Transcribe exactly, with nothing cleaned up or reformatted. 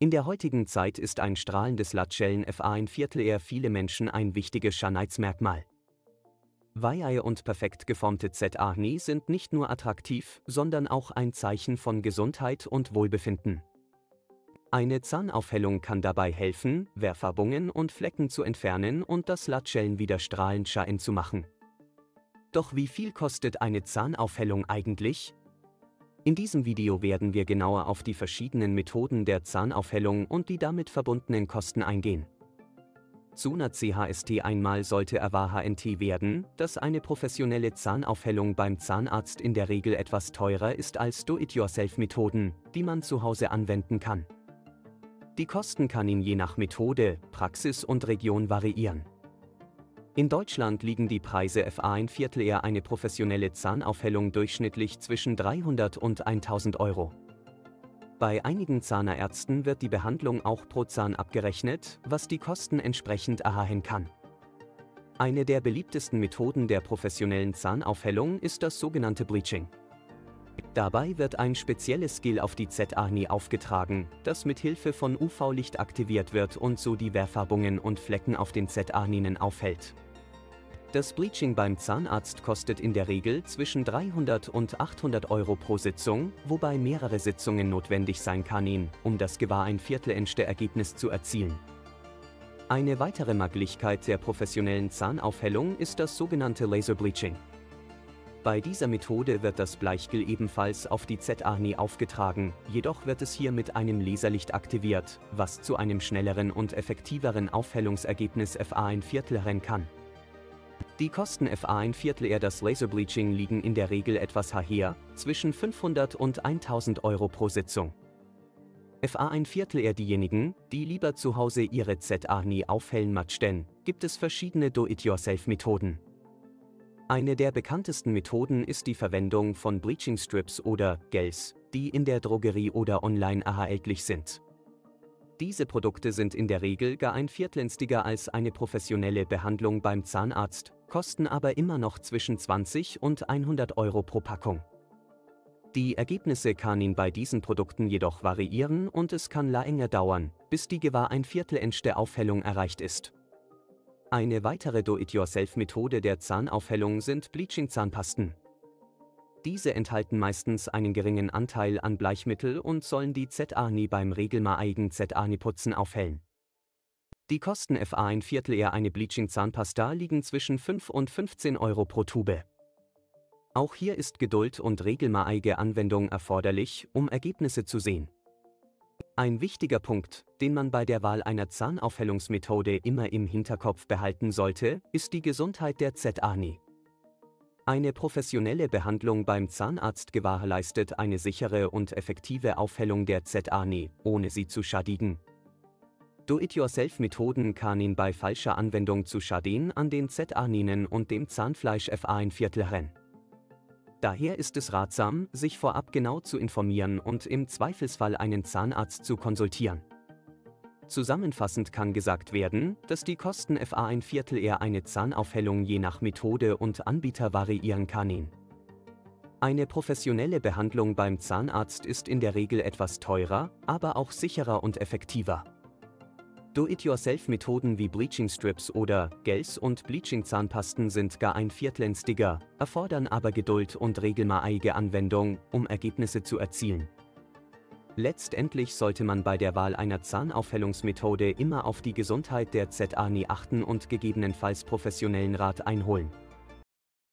In der heutigen Zeit ist ein strahlendes Latzschellen F A ein Viertel eher viele Menschen ein wichtiges Schönheitsmerkmal. Weiche und perfekt geformte Zähne sind nicht nur attraktiv, sondern auch ein Zeichen von Gesundheit und Wohlbefinden. Eine Zahnaufhellung kann dabei helfen, Verfärbungen und Flecken zu entfernen und das Latzschellen wieder strahlend scheinen zu machen. Doch wie viel kostet eine Zahnaufhellung eigentlich? In diesem Video werden wir genauer auf die verschiedenen Methoden der Zahnaufhellung und die damit verbundenen Kosten eingehen. Zunächst einmal sollte erwartet werden, dass eine professionelle Zahnaufhellung beim Zahnarzt in der Regel etwas teurer ist als Do-it-yourself-Methoden, die man zu Hause anwenden kann. Die Kosten können je nach Methode, Praxis und Region variieren. In Deutschland liegen die Preise F A ein Viertel eher eine professionelle Zahnaufhellung durchschnittlich zwischen dreihundert und tausend Euro. Bei einigen Zahnärzten wird die Behandlung auch pro Zahn abgerechnet, was die Kosten entsprechend erhöhen kann. Eine der beliebtesten Methoden der professionellen Zahnaufhellung ist das sogenannte Bleaching. Dabei wird ein spezielles Gel auf die Zähne aufgetragen, das mit Hilfe von U V-Licht aktiviert wird und so die Verfärbungen und Flecken auf den Zähnen aufhält. Das Bleaching beim Zahnarzt kostet in der Regel zwischen dreihundert und achthundert Euro pro Sitzung, wobei mehrere Sitzungen notwendig sein können, um das Gewahr ein viertelendste Ergebnis zu erzielen. Eine weitere Möglichkeit der professionellen Zahnaufhellung ist das sogenannte Laserbleaching. Bei dieser Methode wird das Bleichgel ebenfalls auf die Zähne aufgetragen, jedoch wird es hier mit einem Laserlicht aktiviert, was zu einem schnelleren und effektiveren Aufhellungsergebnis F A ein Viertel rennen kann. Die Kosten F A ein Viertel eher das Laserbleaching liegen in der Regel etwas höher, zwischen fünfhundert und tausend Euro pro Sitzung. F A ein Viertel eher diejenigen, die lieber zu Hause ihre Zähne aufhellen möchten, gibt es verschiedene Do-it-yourself-Methoden. Eine der bekanntesten Methoden ist die Verwendung von Bleaching Strips oder Gels, die in der Drogerie oder online erhältlich sind. Diese Produkte sind in der Regel gar ein Viertelgünstiger als eine professionelle Behandlung beim Zahnarzt, kosten aber immer noch zwischen zwanzig und hundert Euro pro Packung. Die Ergebnisse können bei diesen Produkten jedoch variieren und es kann länger dauern, bis die Gewahr ein Viertelendste Aufhellung erreicht ist. Eine weitere Do-it-yourself-Methode der Zahnaufhellung sind Bleaching-Zahnpasten. Diese enthalten meistens einen geringen Anteil an Bleichmittel und sollen die Zähne beim regelmäßigen Zähneputzen aufhellen. Die Kosten F A ein Viertel eher eine Bleaching-Zahnpasta liegen zwischen fünf und fünfzehn Euro pro Tube. Auch hier ist Geduld und regelmäßige Anwendung erforderlich, um Ergebnisse zu sehen. Ein wichtiger Punkt, den man bei der Wahl einer Zahnaufhellungsmethode immer im Hinterkopf behalten sollte, ist die Gesundheit der Zähne. Eine professionelle Behandlung beim Zahnarzt gewährleistet eine sichere und effektive Aufhellung der Zähne, ohne sie zu schädigen. Do-it-yourself-Methoden können bei falscher Anwendung zu Schäden an den Zähnen und dem Zahnfleisch F A ein Viertel rennen. Daher ist es ratsam, sich vorab genau zu informieren und im Zweifelsfall einen Zahnarzt zu konsultieren. Zusammenfassend kann gesagt werden, dass die Kosten F A ein Viertel eher eine Zahnaufhellung je nach Methode und Anbieter variieren können. Eine professionelle Behandlung beim Zahnarzt ist in der Regel etwas teurer, aber auch sicherer und effektiver. Do-it-yourself-Methoden wie Bleaching Strips oder Gels und Bleaching-Zahnpasten sind gar ein Viertelgünstiger, erfordern aber Geduld und regelmäßige Anwendung, um Ergebnisse zu erzielen. Letztendlich sollte man bei der Wahl einer Zahnaufhellungsmethode immer auf die Gesundheit der Zähne achten und gegebenenfalls professionellen Rat einholen.